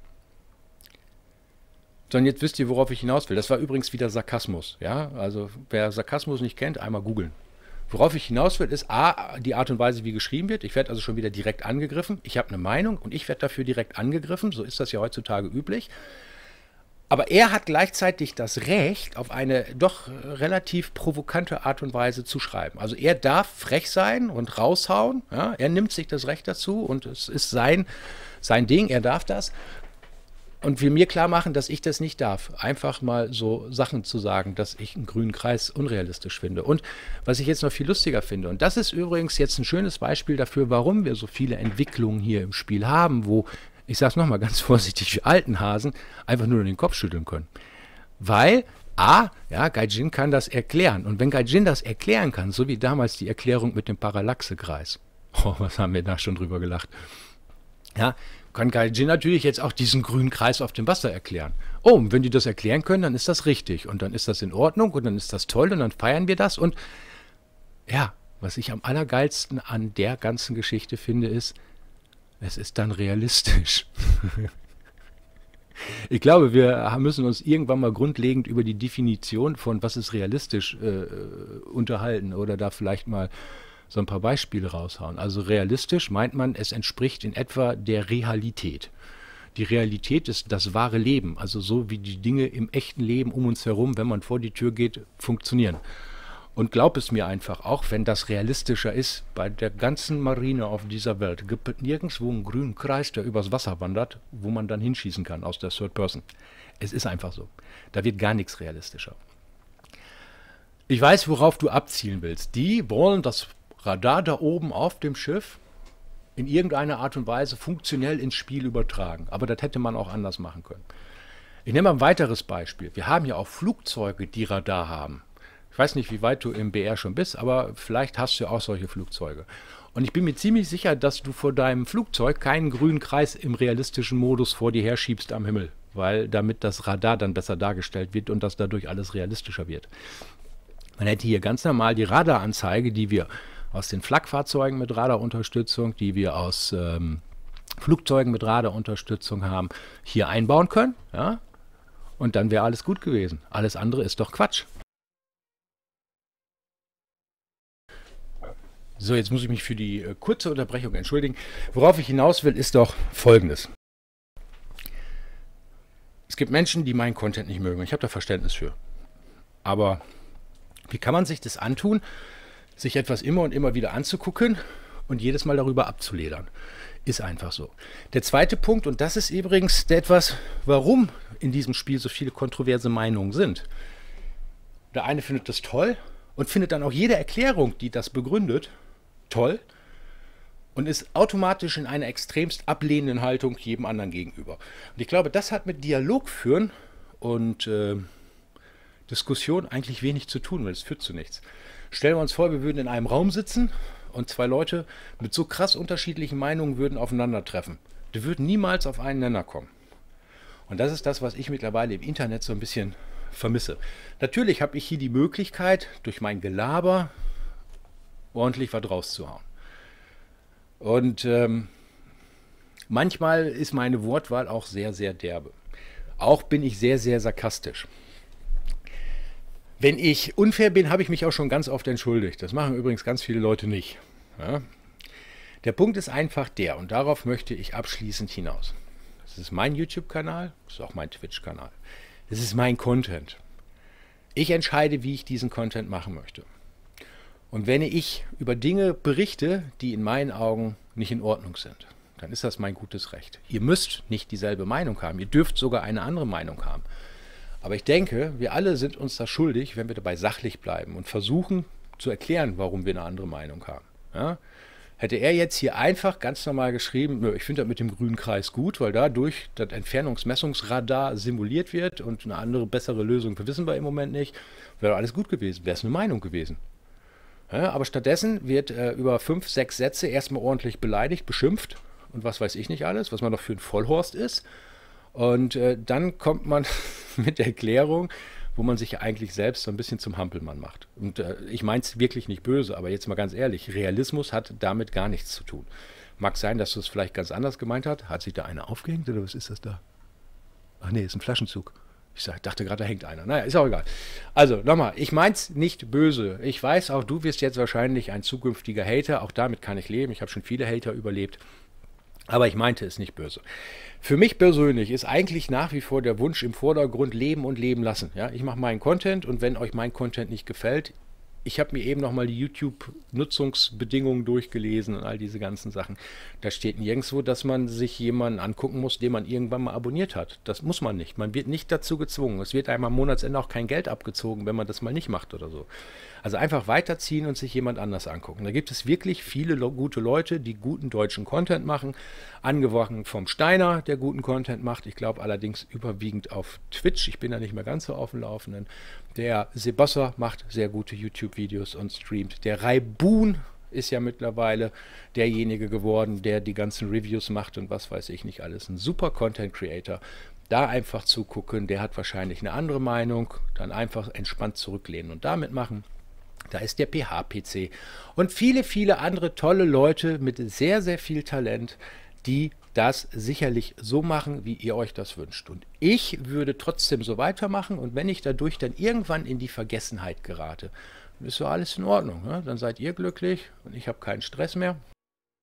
Speaker 1: Sondern jetzt wisst ihr, worauf ich hinaus will. Das war übrigens wieder Sarkasmus. Ja? Also wer Sarkasmus nicht kennt, einmal googeln. Worauf ich hinaus will, ist A, die Art und Weise, wie geschrieben wird. Ich werde also schon wieder direkt angegriffen. Ich habe eine Meinung und ich werde dafür direkt angegriffen. So ist das ja heutzutage üblich. Aber er hat gleichzeitig das Recht, auf eine doch relativ provokante Art und Weise zu schreiben. Also er darf frech sein und raushauen. Ja? Er nimmt sich das Recht dazu und es ist sein, sein Ding. Er darf das. Und will mir klar machen, dass ich das nicht darf. Einfach mal so Sachen zu sagen, dass ich einen grünen Kreis unrealistisch finde. Und was ich jetzt noch viel lustiger finde, und das ist übrigens jetzt ein schönes Beispiel dafür, warum wir so viele Entwicklungen hier im Spiel haben, wo, ich sage es nochmal ganz vorsichtig, wie alten Hasen einfach nur den Kopf schütteln können. Weil, A, ja, Gaijin kann das erklären. Und wenn Gaijin das erklären kann, so wie damals die Erklärung mit dem Parallaxekreis, oh, was haben wir da schon drüber gelacht, ja, kann Gaijin natürlich jetzt auch diesen grünen Kreis auf dem Wasser erklären. Oh, und wenn die das erklären können, dann ist das richtig und dann ist das in Ordnung und dann ist das toll und dann feiern wir das. Und ja, was ich am allergeilsten an der ganzen Geschichte finde, ist, es ist dann realistisch. Ich glaube, wir müssen uns irgendwann mal grundlegend über die Definition von was ist realistisch äh, unterhalten oder da vielleicht mal so ein paar Beispiele raushauen. Also realistisch meint man, es entspricht in etwa der Realität. Die Realität ist das wahre Leben, also so wie die Dinge im echten Leben um uns herum, wenn man vor die Tür geht, funktionieren. Und glaub es mir einfach, auch wenn das realistischer ist, bei der ganzen Marine auf dieser Welt gibt es nirgendwo einen grünen Kreis, der übers Wasser wandert, wo man dann hinschießen kann aus der Third Person. Es ist einfach so. Da wird gar nichts realistischer. Ich weiß, worauf du abzielen willst. Die wollen das Radar da oben auf dem Schiff in irgendeiner Art und Weise funktionell ins Spiel übertragen. Aber das hätte man auch anders machen können. Ich nehme mal ein weiteres Beispiel. Wir haben ja auch Flugzeuge, die Radar haben. Ich weiß nicht, wie weit du im B R schon bist, aber vielleicht hast du ja auch solche Flugzeuge. Und ich bin mir ziemlich sicher, dass du vor deinem Flugzeug keinen grünen Kreis im realistischen Modus vor dir herschiebst am Himmel, weil damit das Radar dann besser dargestellt wird und das dadurch alles realistischer wird. Man hätte hier ganz normal die Radaranzeige, die wir aus den Flakfahrzeugen mit Radarunterstützung, die wir aus ähm, Flugzeugen mit Radarunterstützung haben, hier einbauen können. Ja? Und dann wäre alles gut gewesen. Alles andere ist doch Quatsch. So, jetzt muss ich mich für die äh, kurze Unterbrechung entschuldigen. Worauf ich hinaus will, ist doch Folgendes. Es gibt Menschen, die meinen Content nicht mögen. Ich habe da Verständnis für. Aber wie kann man sich das antun, sich etwas immer und immer wieder anzugucken und jedes Mal darüber abzuledern? Ist einfach so. Der zweite Punkt, und das ist übrigens etwas, warum in diesem Spiel so viele kontroverse Meinungen sind. Der eine findet das toll und findet dann auch jede Erklärung, die das begründet, toll und ist automatisch in einer extremst ablehnenden Haltung jedem anderen gegenüber. Und ich glaube, das hat mit Dialog führen und äh, Diskussion eigentlich wenig zu tun, weil es führt zu nichts. Stellen wir uns vor, wir würden in einem Raum sitzen und zwei Leute mit so krass unterschiedlichen Meinungen würden aufeinandertreffen. Die würden niemals auf einen Nenner kommen. Und das ist das, was ich mittlerweile im Internet so ein bisschen vermisse. Natürlich habe ich hier die Möglichkeit, durch mein Gelaber ordentlich was rauszuhauen. Und ähm, manchmal ist meine Wortwahl auch sehr, sehr derbe. Auch bin ich sehr, sehr sarkastisch. Wenn ich unfair bin, habe ich mich auch schon ganz oft entschuldigt. Das machen übrigens ganz viele Leute nicht. Ja? Der Punkt ist einfach der, und darauf möchte ich abschließend hinaus. Das ist mein YouTube-Kanal, das ist auch mein Twitch-Kanal. Das ist mein Content. Ich entscheide, wie ich diesen Content machen möchte. Und wenn ich über Dinge berichte, die in meinen Augen nicht in Ordnung sind, dann ist das mein gutes Recht. Ihr müsst nicht dieselbe Meinung haben, ihr dürft sogar eine andere Meinung haben. Aber ich denke, wir alle sind uns das schuldig, wenn wir dabei sachlich bleiben und versuchen zu erklären, warum wir eine andere Meinung haben. Ja? Hätte er jetzt hier einfach ganz normal geschrieben, ich finde das mit dem grünen Kreis gut, weil dadurch das Entfernungsmessungsradar simuliert wird und eine andere, bessere Lösung wissen wir im Moment nicht, wäre alles gut gewesen, wäre es eine Meinung gewesen. Ja, aber stattdessen wird äh, über fünf, sechs Sätze erstmal ordentlich beleidigt, beschimpft und was weiß ich nicht alles, was man doch für ein Vollhorst ist. Und äh, dann kommt man mit der Erklärung, wo man sich ja eigentlich selbst so ein bisschen zum Hampelmann macht. Und äh, ich meine es wirklich nicht böse, aber jetzt mal ganz ehrlich, Realismus hat damit gar nichts zu tun. Mag sein, dass du es vielleicht ganz anders gemeint hast. Hat sich da einer aufgehängt oder was ist das da? Ach nee, ist ein Flaschenzug. Ich sag, dachte gerade, da hängt einer. Naja, ist auch egal. Also, nochmal, ich meine es nicht böse. Ich weiß, auch du wirst jetzt wahrscheinlich ein zukünftiger Hater. Auch damit kann ich leben. Ich habe schon viele Hater überlebt. Aber ich meinte es nicht böse. Für mich persönlich ist eigentlich nach wie vor der Wunsch im Vordergrund leben und leben lassen. Ja, ich mache meinen Content und wenn euch mein Content nicht gefällt, ich habe mir eben nochmal die YouTube-Nutzungsbedingungen durchgelesen und all diese ganzen Sachen. Da steht nirgendwo, dass man sich jemanden angucken muss, den man irgendwann mal abonniert hat. Das muss man nicht. Man wird nicht dazu gezwungen. Es wird einem am Monatsende auch kein Geld abgezogen, wenn man das mal nicht macht oder so. Also einfach weiterziehen und sich jemand anders angucken. Da gibt es wirklich viele gute Leute, die guten deutschen Content machen. Angefangen vom Steiner, der guten Content macht. Ich glaube allerdings überwiegend auf Twitch. Ich bin da nicht mehr ganz so auf dem Laufenden. Der Sebosser macht sehr gute YouTube-Videos und streamt. Der Raibun ist ja mittlerweile derjenige geworden, der die ganzen Reviews macht und was weiß ich nicht alles. Ein super Content-Creator. Da einfach zugucken, der hat wahrscheinlich eine andere Meinung. Dann einfach entspannt zurücklehnen und damit machen. Da ist der P H-P C und viele, viele andere tolle Leute mit sehr, sehr viel Talent, die das sicherlich so machen, wie ihr euch das wünscht. Und ich würde trotzdem so weitermachen und wenn ich dadurch dann irgendwann in die Vergessenheit gerate, dann ist so alles in Ordnung. Ne? Dann seid ihr glücklich und ich habe keinen Stress mehr.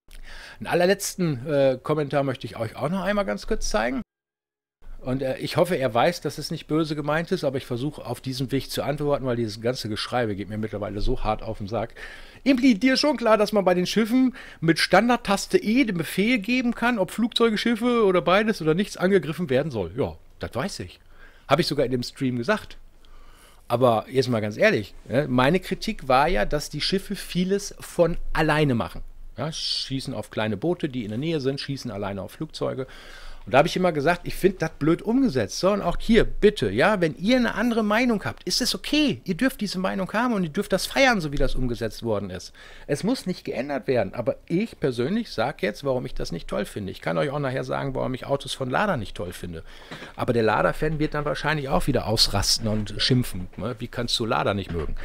Speaker 1: Einen allerletzten äh, Kommentar möchte ich euch auch noch einmal ganz kurz zeigen. Und äh, ich hoffe, er weiß, dass es nicht böse gemeint ist, aber ich versuche auf diesem Weg zu antworten, weil dieses ganze Geschreibe geht mir mittlerweile so hart auf den Sack. Impliziert dir schon klar, dass man bei den Schiffen mit Standard-Taste E den Befehl geben kann, ob Flugzeuge, Schiffe oder beides oder nichts angegriffen werden soll? Ja, das weiß ich. Habe ich sogar in dem Stream gesagt. Aber jetzt mal ganz ehrlich, meine Kritik war ja, dass die Schiffe vieles von alleine machen. Ja, schießen auf kleine Boote, die in der Nähe sind, schießen alleine auf Flugzeuge. Und da habe ich immer gesagt, ich finde das blöd umgesetzt. So, und auch hier, bitte, ja, wenn ihr eine andere Meinung habt, ist es okay. Ihr dürft diese Meinung haben und ihr dürft das feiern, so wie das umgesetzt worden ist. Es muss nicht geändert werden, aber ich persönlich sage jetzt, warum ich das nicht toll finde. Ich kann euch auch nachher sagen, warum ich Autos von Lada nicht toll finde. Aber der Lada-Fan wird dann wahrscheinlich auch wieder ausrasten und schimpfen. Wie kannst du Lada nicht mögen?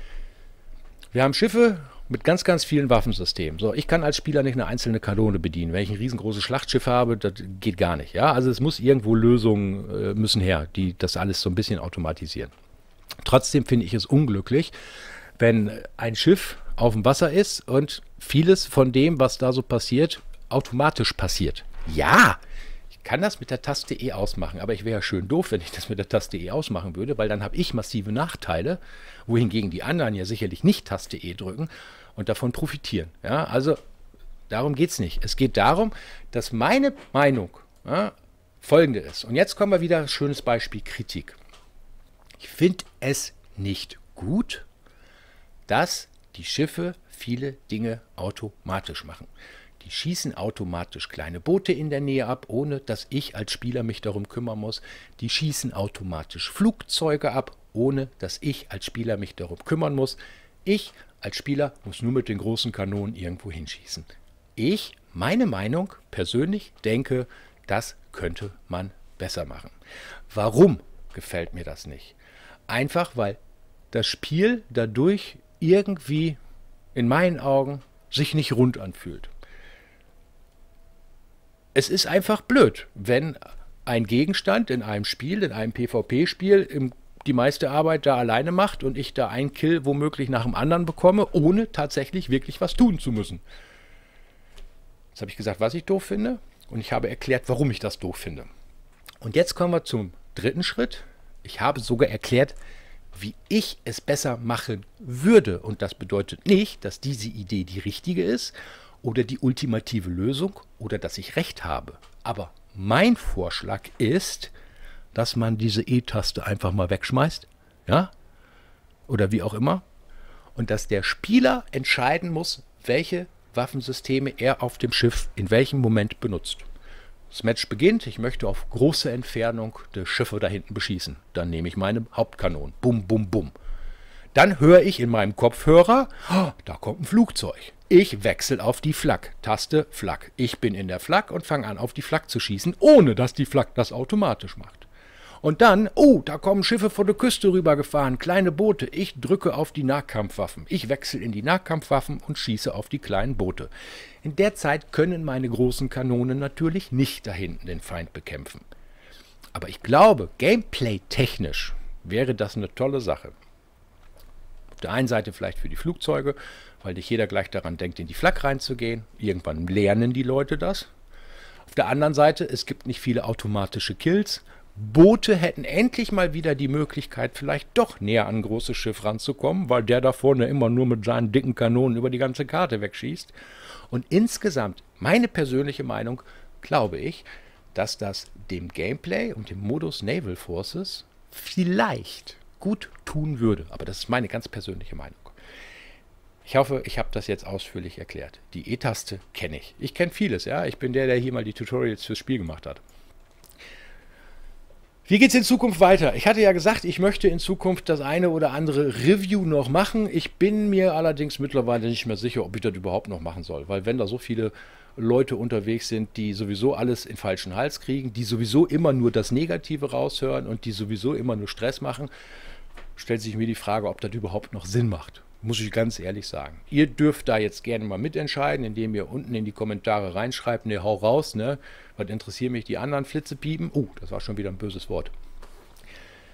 Speaker 1: Wir haben Schiffe mit ganz, ganz vielen Waffensystemen. So, ich kann als Spieler nicht eine einzelne Kanone bedienen. Wenn ich ein riesengroßes Schlachtschiff habe, das geht gar nicht. Ja? Also es muss irgendwo Lösungen äh, müssen her, die das alles so ein bisschen automatisieren. Trotzdem finde ich es unglücklich, wenn ein Schiff auf dem Wasser ist und vieles von dem, was da so passiert, automatisch passiert. Ja, ich kann das mit der Taste E ausmachen, aber ich wäre ja schön doof, wenn ich das mit der Taste E ausmachen würde, weil dann habe ich massive Nachteile, wohingegen die anderen ja sicherlich nicht Taste E drücken und davon profitieren. Ja, also darum geht es nicht. Es geht darum, dass meine Meinung ja, folgende ist. Und jetzt kommen wir wieder, schönes Beispiel Kritik. Ich finde es nicht gut, dass die Schiffe viele Dinge automatisch machen. Die schießen automatisch kleine Boote in der Nähe ab, ohne dass ich als Spieler mich darum kümmern muss. Die schießen automatisch Flugzeuge ab, ohne dass ich als Spieler mich darum kümmern muss. Ich als Spieler muss nur mit den großen Kanonen irgendwo hinschießen. Ich, meine Meinung, persönlich denke, das könnte man besser machen. Warum gefällt mir das nicht? Einfach, weil das Spiel dadurch irgendwie in meinen Augen sich nicht rund anfühlt. Es ist einfach blöd, wenn ein Gegenstand in einem Spiel, in einem PvP-Spiel, die meiste Arbeit da alleine macht und ich da einen Kill womöglich nach dem anderen bekomme, ohne tatsächlich wirklich was tun zu müssen. Jetzt habe ich gesagt, was ich doof finde, und ich habe erklärt, warum ich das doof finde. Und jetzt kommen wir zum dritten Schritt. Ich habe sogar erklärt, wie ich es besser machen würde. Und das bedeutet nicht, dass diese Idee die richtige ist oder die ultimative Lösung oder dass ich recht habe. Aber mein Vorschlag ist, dass man diese E-Taste einfach mal wegschmeißt, ja, oder wie auch immer, und dass der Spieler entscheiden muss, welche Waffensysteme er auf dem Schiff in welchem Moment benutzt. Das Match beginnt, ich möchte auf große Entfernung die Schiffe da hinten beschießen. Dann nehme ich meine Hauptkanonen. Bum, bum, bum. Dann höre ich in meinem Kopfhörer, oh, da kommt ein Flugzeug. Ich wechsle auf die Flak. Taste Flak. Ich bin in der Flak und fange an, auf die Flak zu schießen, ohne dass die Flak das automatisch macht. Und dann, oh, da kommen Schiffe von der Küste rübergefahren, kleine Boote. Ich drücke auf die Nahkampfwaffen. Ich wechsle in die Nahkampfwaffen und schieße auf die kleinen Boote. In der Zeit können meine großen Kanonen natürlich nicht da hinten den Feind bekämpfen. Aber ich glaube, gameplay-technisch wäre das eine tolle Sache. Auf der einen Seite vielleicht für die Flugzeuge, weil nicht jeder gleich daran denkt, in die Flak reinzugehen. Irgendwann lernen die Leute das. Auf der anderen Seite, es gibt nicht viele automatische Kills. Boote hätten endlich mal wieder die Möglichkeit, vielleicht doch näher an ein großes Schiff ranzukommen, weil der da vorne immer nur mit seinen dicken Kanonen über die ganze Karte wegschießt. Und insgesamt, meine persönliche Meinung, glaube ich, dass das dem Gameplay und dem Modus Naval Forces vielleicht gut tun würde. Aber das ist meine ganz persönliche Meinung. Ich hoffe, ich habe das jetzt ausführlich erklärt. Die E-Taste kenne ich. Ich kenne vieles, ja. Ich bin der, der hier mal die Tutorials fürs Spiel gemacht hat. Wie geht es in Zukunft weiter? Ich hatte ja gesagt, ich möchte in Zukunft das eine oder andere Review noch machen. Ich bin mir allerdings mittlerweile nicht mehr sicher, ob ich das überhaupt noch machen soll. Weil wenn da so viele Leute unterwegs sind, die sowieso alles in falschen Hals kriegen, die sowieso immer nur das Negative raushören und die sowieso immer nur Stress machen, stellt sich mir die Frage, ob das überhaupt noch Sinn macht. Muss ich ganz ehrlich sagen. Ihr dürft da jetzt gerne mal mitentscheiden, indem ihr unten in die Kommentare reinschreibt, ne, hau raus, ne, was interessieren mich die anderen Flitzepiepen? Oh, das war schon wieder ein böses Wort.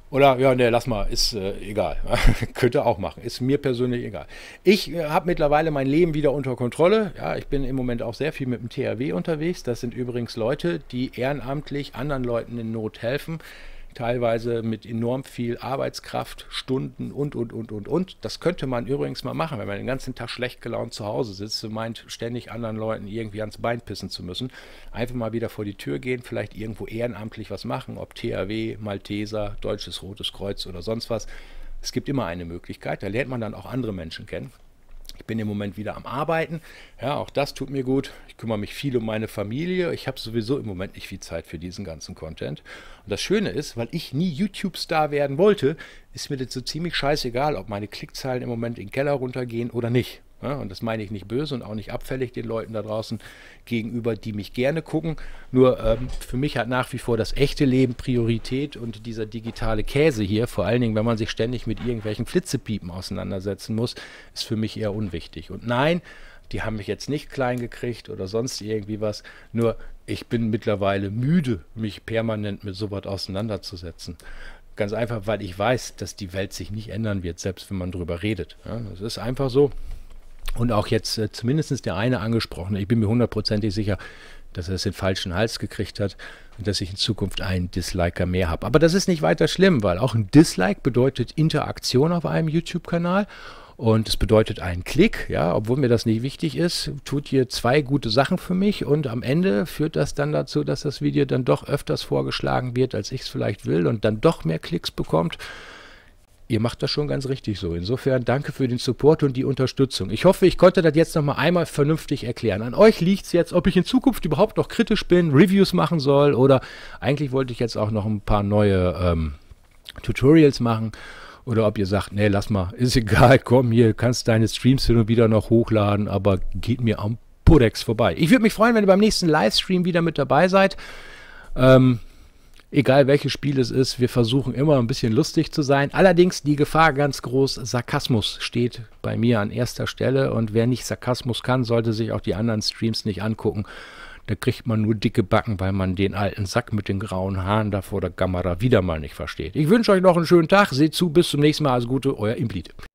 Speaker 1: Oder, ja, ne, lass mal, ist äh, egal. Könnte auch machen, ist mir persönlich egal. Ich äh, habe mittlerweile mein Leben wieder unter Kontrolle. Ja, ich bin im Moment auch sehr viel mit dem T H W unterwegs. Das sind übrigens Leute, die ehrenamtlich anderen Leuten in Not helfen. Teilweise mit enorm viel Arbeitskraft, Stunden und, und, und, und, und. Das könnte man übrigens mal machen, wenn man den ganzen Tag schlecht gelaunt zu Hause sitzt und meint, ständig anderen Leuten irgendwie ans Bein pissen zu müssen. Einfach mal wieder vor die Tür gehen, vielleicht irgendwo ehrenamtlich was machen, ob T H W, Malteser, Deutsches Rotes Kreuz oder sonst was. Es gibt immer eine Möglichkeit, da lernt man dann auch andere Menschen kennen. Ich bin im Moment wieder am Arbeiten. Ja, auch das tut mir gut. Ich kümmere mich viel um meine Familie. Ich habe sowieso im Moment nicht viel Zeit für diesen ganzen Content. Und das Schöne ist, weil ich nie YouTube-Star werden wollte, ist mir das so ziemlich scheißegal, ob meine Klickzahlen im Moment in den Keller runtergehen oder nicht. Ja, und das meine ich nicht böse und auch nicht abfällig den Leuten da draußen gegenüber, die mich gerne gucken. Nur ähm, für mich hat nach wie vor das echte Leben Priorität und dieser digitale Käse hier, vor allen Dingen, wenn man sich ständig mit irgendwelchen Flitzepiepen auseinandersetzen muss, ist für mich eher unwichtig. Und nein, die haben mich jetzt nicht klein gekriegt oder sonst irgendwie was. Nur ich bin mittlerweile müde, mich permanent mit sowas auseinanderzusetzen. Ganz einfach, weil ich weiß, dass die Welt sich nicht ändern wird, selbst wenn man drüber redet. Ja, das ist einfach so. Und auch jetzt äh, zumindest der eine angesprochene, ich bin mir hundertprozentig sicher, dass er es den falschen Hals gekriegt hat und dass ich in Zukunft einen Disliker mehr habe. Aber das ist nicht weiter schlimm, weil auch ein Dislike bedeutet Interaktion auf einem YouTube-Kanal und es bedeutet einen Klick, ja, obwohl mir das nicht wichtig ist, tut ihr zwei gute Sachen für mich und am Ende führt das dann dazu, dass das Video dann doch öfters vorgeschlagen wird, als ich es vielleicht will und dann doch mehr Klicks bekommt. Ihr macht das schon ganz richtig so. Insofern danke für den Support und die Unterstützung. Ich hoffe, ich konnte das jetzt nochmal einmal vernünftig erklären. An euch liegt es jetzt, ob ich in Zukunft überhaupt noch kritisch bin, Reviews machen soll oder eigentlich wollte ich jetzt auch noch ein paar neue ähm, Tutorials machen oder ob ihr sagt, nee, lass mal, ist egal, komm hier, kannst deine Streams hin und wieder noch hochladen, aber geht mir am Pudex vorbei. Ich würde mich freuen, wenn ihr beim nächsten Livestream wieder mit dabei seid. Ähm, Egal welches Spiel es ist, wir versuchen immer ein bisschen lustig zu sein. Allerdings die Gefahr ganz groß, Sarkasmus steht bei mir an erster Stelle. Und wer nicht Sarkasmus kann, sollte sich auch die anderen Streams nicht angucken. Da kriegt man nur dicke Backen, weil man den alten Sack mit den grauen Haaren da vor der Kamera wieder mal nicht versteht. Ich wünsche euch noch einen schönen Tag. Seht zu, bis zum nächsten Mal. Alles Gute, euer Implite.